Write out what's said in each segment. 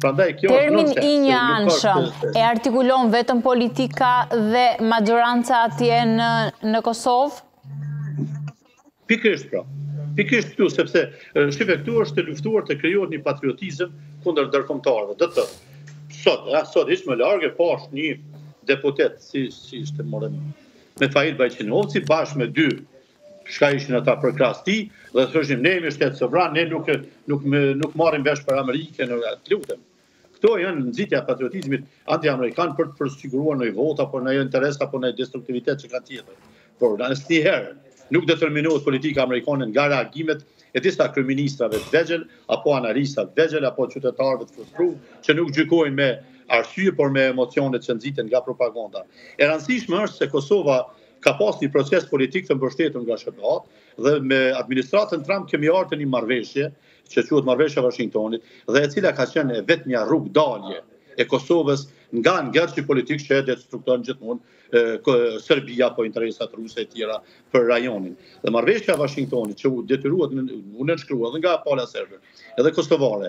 Termin I një anshëm e artikulon vetëm politika dhe majoranca atje në Kosovë? Pikërisht pra. Pikërisht këtu, sepse shqipe këtu është të luftuar të krijohet një patriotizëm kundër ndërkombëtarëve. Do të thotë, sot ishte më larg e pash një deputet si ishte morën me Fail Bajqinovci bashkë me dy shka ishin ata për krahas tij dhe thoshin ne jemi shtet sovran, ne nuk marrim vesh për Amerikën, të lutem. Këto janë nxitja e patriotizmit anti-amerikan për të përsiguruar në vot apo në interes apo në destruktivitet që ka tjetër. Por asnjëherë nuk determinohet politika amerikane nga reagimet e disa kryeministrave të vegjël apo analistëve të vegjël apo qytetarëve të frustruar që nuk gjykojnë me arsye por me emocionet që nxiten nga propaganda. E rëndësishme është se Kosova ka pas një proces politik të mbështetur nga SBA dhe me administratën Trump kemi ardhur një marrëveshje që quhet marrëveshja e Washingtonit dhe e cila ka qenë vetmja rrugë dalje e Kosovës nga ngjarje politik që destrukton gjithmonë Serbia apo interesat ruse e tjera për rajonin. Dhe marrëveshja e Washingtonit që u detyruat u nënshkruat nga pala serbe edhe kosovare,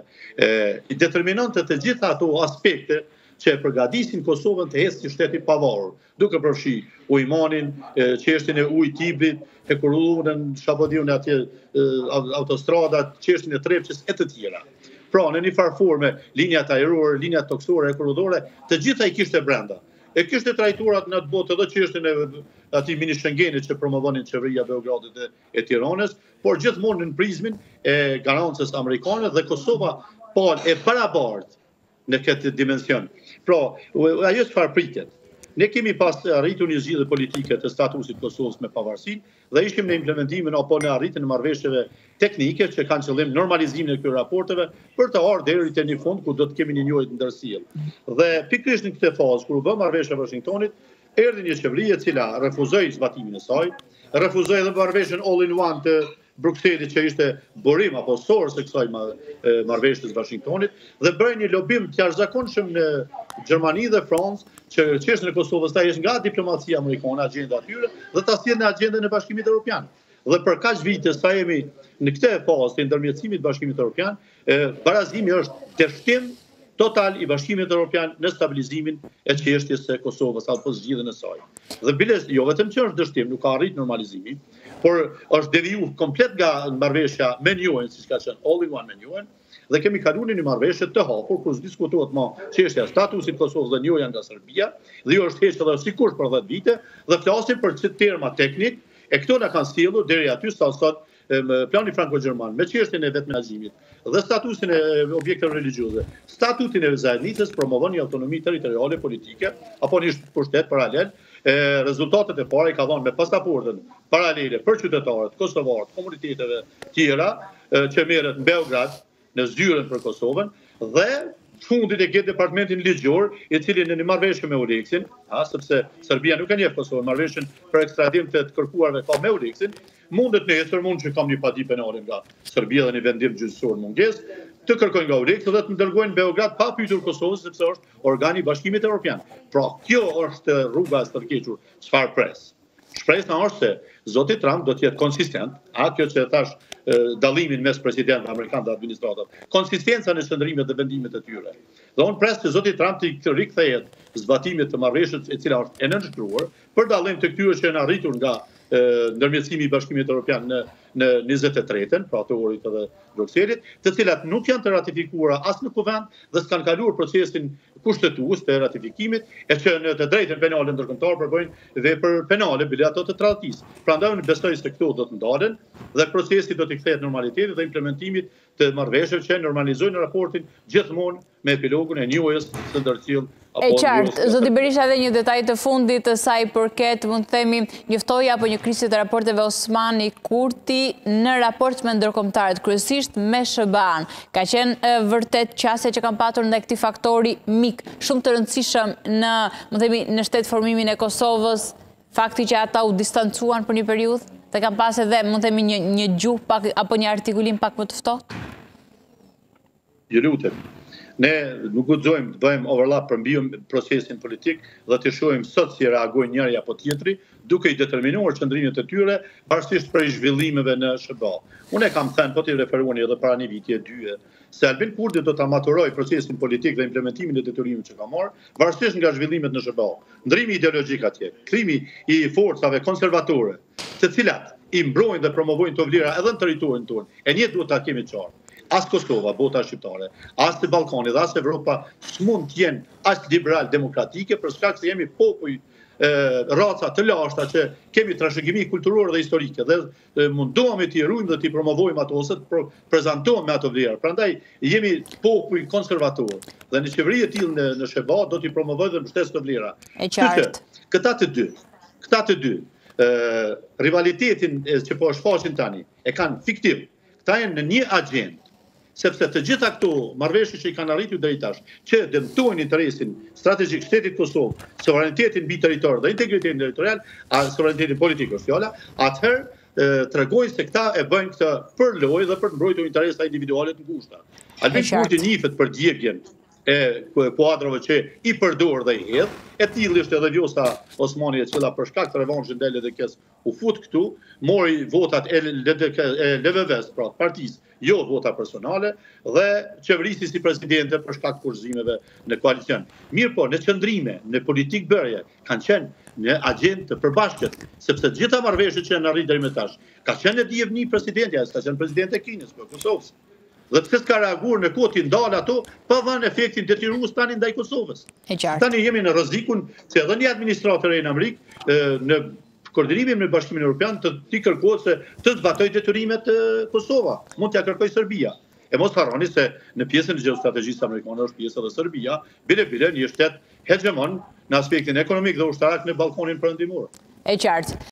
i determinante të gjitha ato aspekte që e përgatisin Kosovën të ecë si shtet i pavarur, duke përfshi ujmanin, çështjen e ujit Tibrit, e korrupsionit, shabodiun atje autostradat, çështjen e Trepçës e të tjera. Pra, në një farforme, linjat ajrore, linjat toksore, e korridore, të gjitha i kishte brenda. E kishte trajturat në atë botë edhe çështjen e atij mini Schengenit që promovonin qeveria e Beogradit e Tiranës, por gjithmonë në prizmin e garancës amerikane dhe Kosova e barabartë në këtë dimension. Pra, ajo çfarë pritet. Ne kemi pas arritur një zgjidhje politike të statusit Kosovës me pavarësinë dhe ishim në implementimin apo në arritjen e marrëveshjeve teknike që kanë qëllim normalizimin e këtyre raporteve për të ardhur deri te një fund ku do të kemi një njohje të ndërsjellë. Dhe pikërisht në këtë fazë kur u bë marrëveshja e Washingtonit, erdhi një qeveri e cila refuzoi zbatimin e saj, refuzoi edhe marrëveshjen all-in-one të Brukselit që ishte burim apo source e kësaj marrëveshjes së Washingtonit dhe bëri një lobim të jashtëzakonshëm në Gjermani dhe Francë që çështja e Kosovës ta jesh nga diplomacia amerikane agjenda atyre dhe ta sjellë në agjendën e Bashkimit Evropian. Dhe për kaq vite sa jemi në këtë fazë të ndërmjetësimit të Bashkimit Evropian, barazimi është dështim total i Bashkimit Evropian në stabilizimin e çështjes së Kosovës apo zgjidhjen e saj. Dhe biles jo vetëm që është dështim, nuk ka arrit normalizimi, por është devijuar komplet nga marrëveshja me UN, siç ka qenë all-in-one me UN, dhe kemi kaluar në një marrëveshje të hapur kur diskutohet më çështja e statusit Kosovës dhe UN nga Serbia, dhe jo është thjesht edhe sikur për 10 vite, dhe flasim për terma teknik, e këto na kanë sjellur deri aty sa sot plani franko-gjerman me çështjen e vetmenaxhimit dhe statusin e objekteve religjioze, statutin e zajednicës promovon një autonomi territoriale politike apo një pushtet paralel. Rezultatet e para i ka dhënë me pasaportën paralele për qytetarët kosovarë, komuniteteve tjera që merret në Beograd në zyrën për Kosovën dhe fundit e këtë departamentin ligjor, i cili në një marrëveshje me Uleksin, sepse Serbia nuk e njeh Kosovën, marrëveshjen për ekstradim të kërkuarve ka me Uleksin, mundet nesër mund që kam një padi penale nga Serbia dhe një vendim gjyqësor mungesë, të kërkojnë nga Uleks dhe të dërgojnë në Beograd pa pyetur Kosovës sepse është organi i Bashkimit Evropian. Pra, kjo është rruga e stërkequr. Çfarë pres? Shpresa është se zoti Trump do të jetë konsistent, kjo që thash dallimin mes presidentit amerikan dhe administratave, konsistenca në qëndrimet dhe vendimet e tyre. Dhe unë pres që zoti Trump të rikthehet zbatimit të marrëveshjes e cila është e nënshkruar për dallim të këtyre që janë arritur nga ndërmjetësimi i Bashkimit Evropian në 23-ën, pra të orit edhe Brukselit, të cilat nuk janë të ratifikuara as në kuvend dhe s'kanë kaluar procesin kushtetues të ratifikimit, e që në të drejtën penale ndërkombëtare përbëjnë vepër penale bile ato të tradhtisë. Prandaj unë besoj se këto do të ndalen dhe procesi do të kthehet normaliteti dhe implementimit të marrëveshjeve që normalizojnë raportin gjithmonë me epilogun e njohjes së ndërcjell. E qartë, zoti Berisha edhe një detaj të fundit të sa i përket, mund të themi, njoftoja apo një krisje të raporteve Osmani Kurti në raport me ndërkombëtarët, kryesisht me SBA-n. Ka qenë vërtet qasje që kanë patur ndaj këtij faktori mik, shumë të rëndësishëm në, mund të themi, në shtetëformimin e Kosovës, fakti që ata u distancuan për një periudhë dhe kanë pas edhe, mund të themi, një gjuhë pak apo një artikulim pak më të ftohtë? Ju lutem. Ne nuk guxojmë të bëjmë overlap për mbi procesin politik dhe të shohim sot si reagojnë njëri apo tjetri, duke i determinuar qëndrimet e tyre pavarësisht për zhvillimeve në SBA. Unë kam thënë, po të referuani edhe para një viti e dy, se Albin Kurti do ta maturoj procesin politik dhe implementimin e detyrimit që ka marrë, varësisht nga zhvillimet në SBA. Ndrimi ideologjik atje, krimi i forcave konservatore, të cilat i mbrojnë dhe promovojnë të vlera edhe në territorin tonë. E një duhet ta kemi qartë. As Kosova, bota shqiptare, as të Ballkanit, as Evropa s'mund të jenë as liberal demokratike për shkak se jemi popull raca të lashta që kemi trashëgimi kulturore dhe historike dhe mundohemi t'i ruajmë dhe t'i promovojmë ato ose të prezantojmë me ato vlera. Prandaj jemi popull konservator dhe në qeveri e tillë në SBA do t'i promovojë dhe mbështes të vlera. E qartë. Këta të dy, rivalitetin që po shfaqin tani e kanë fiktiv. Këta janë në një agjendë. Sepse të gjitha këto marrëveshje që i kanë arritur deri tash, që dëmtojnë interesin strategjik shtetit Kosovë, sovranitetin mbi territor dhe integritetin territorial, sovranitetin politik është fjala, atëherë tregojnë se këta e bëjnë këtë për lojë dhe për të mbrojtur interesa individuale të ngushta. Albin Kurti njihet për djegjen e kuadrave që i përdor dhe i hedh, e tillë ishte edhe Vjosa Osmani e cila për shkak të revanshit ndaj LDK-s u fut këtu, mori votat e LVV-s, pra partisë, jo vota personale, dhe qeverisi si presidente për shkak kurzimeve në koalicion. Mirë po, në qëndrime, në politik bërje, kanë qenë në agjendë të përbashkët, sepse gjitha marrëveshjet që janë arritur deri më tash, ka qenë Dievni presidenti, ka qenë presidenti e Kinës, për Kosovës. Dhe pse s'ka reaguar në kohë t'i ndalë ato, pa dhënë efektin detyrues tani ndaj Kosovës. Tani jemi në rrezikun se edhe një administrator në Amerikë në koordinimin me Bashkimin Evropian t'i kërkohet se të zbatoj detyrimet Kosova, mund t'ia kërkoj Serbia. E mos harroni se në pjesën e gjeostrategjisë amerikane është pjesë edhe Serbia, bile një shtet hegemon në aspektin ekonomik dhe ushtarak në Ballkanin Perëndimor. E qartë.